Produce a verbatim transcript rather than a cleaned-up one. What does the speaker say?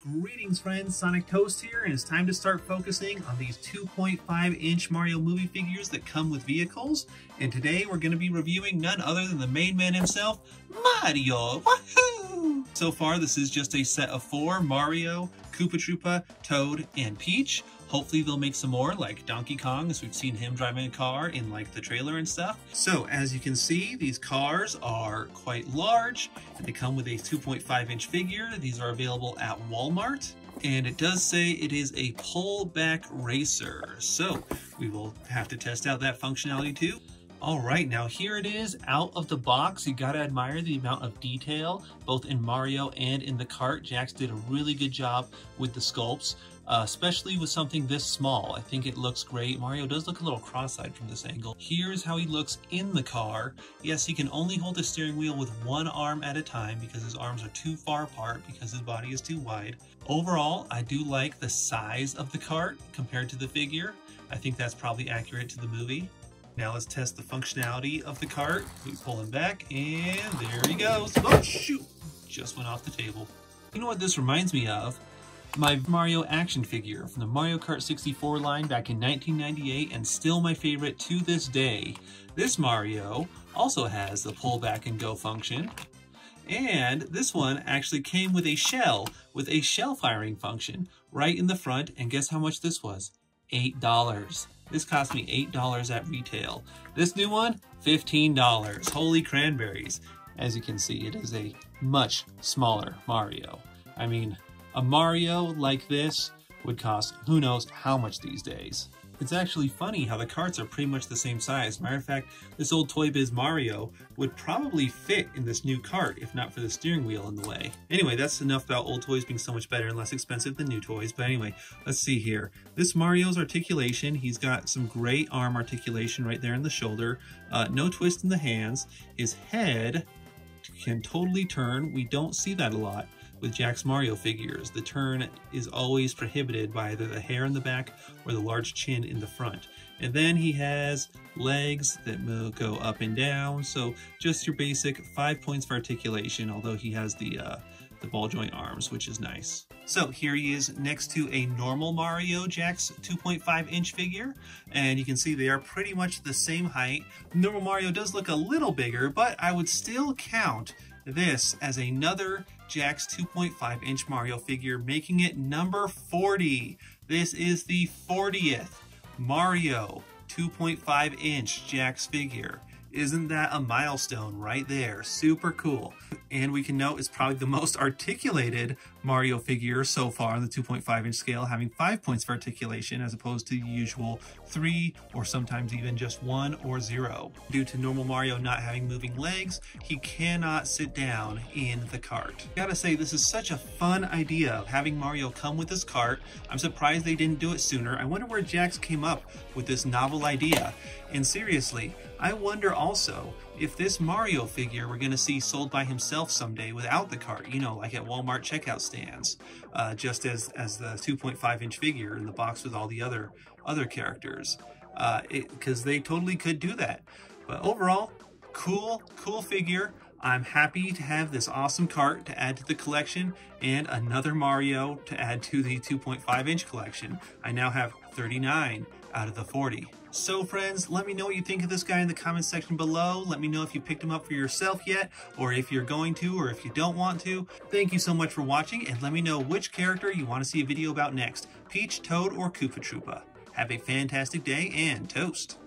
Greetings friends, Sonic Toast here, and it's time to start focusing on these two point five inch Mario movie figures that come with vehicles. And today we're going to be reviewing none other than the main man himself, Mario! Woohoo! So far this is just a set of four: Mario, Koopa Troopa, Toad, and Peach. Hopefully they'll make some more, like Donkey Kong, as we've seen him driving a car in like the trailer and stuff. So as you can see, these cars are quite large. They come with a two point five inch figure. These are available at Walmart. And it does say it is a pull-back racer. So we will have to test out that functionality too. All right, now here it is out of the box. You gotta admire the amount of detail, both in Mario and in the cart. Jax did a really good job with the sculpts, uh, especially with something this small. I think it looks great. Mario does look a little cross-eyed from this angle. Here's how he looks in the car. Yes, he can only hold the steering wheel with one arm at a time because his arms are too far apart because his body is too wide. Overall, I do like the size of the cart compared to the figure. I think that's probably accurate to the movie. Now let's test the functionality of the cart. We pull him back, and there he goes. Oh, shoot! Just went off the table. You know what this reminds me of? My Mario action figure from the Mario Kart sixty-four line back in nineteen ninety-eight, and still my favorite to this day. This Mario also has the pull back and go function. And this one actually came with a shell, with a shell firing function right in the front. And guess how much this was? eight dollars. This cost me eight dollars at retail. This new one, fifteen dollars. Holy cranberries. As you can see, it is a much smaller Mario. I mean, a Mario like this would cost who knows how much these days. It's actually funny how the carts are pretty much the same size. Matter of fact, this old Toy Biz Mario would probably fit in this new cart if not for the steering wheel in the way. Anyway, that's enough about old toys being so much better and less expensive than new toys. But anyway, let's see here. This Mario's articulation, he's got some great arm articulation right there in the shoulder. Uh, no twist in the hands. His head can totally turn. We don't see that a lot with Jax Mario figures. The turn is always prohibited by either the hair in the back or the large chin in the front. And then he has legs that go up and down. So just your basic five points for articulation, although he has the, uh, the ball joint arms, which is nice. So here he is next to a normal Mario Jax two point five inch figure, and you can see they are pretty much the same height. Normal Mario does look a little bigger, but I would still count this as another Jax two point five inch Mario figure, making it number forty. This is the fortieth Mario two point five inch Jax figure. Isn't that a milestone right there? Super cool. And we can note it's probably the most articulated Mario figure so far on the two point five inch scale, having five points for articulation as opposed to the usual three or sometimes even just one or zero. Due to normal Mario not having moving legs, he cannot sit down in the cart. Gotta say, this is such a fun idea of having Mario come with this cart. I'm surprised they didn't do it sooner. I wonder where Jax came up with this novel idea. And seriously, I wonder also if this Mario figure we're going to see sold by himself someday without the cart, you know, like at Walmart checkout stands, uh, just as, as the two point five inch figure in the box with all the other, other characters, because uh, they totally could do that. But overall, cool, cool figure. I'm happy to have this awesome cart to add to the collection and another Mario to add to the two point five inch collection. I now have thirty-nine out of the forty. So friends, let me know what you think of this guy in the comment section below. Let me know if you picked him up for yourself yet, or if you're going to, or if you don't want to. Thank you so much for watching, and let me know which character you want to see a video about next, Peach, Toad, or Koopa Troopa. Have a fantastic day, and toast!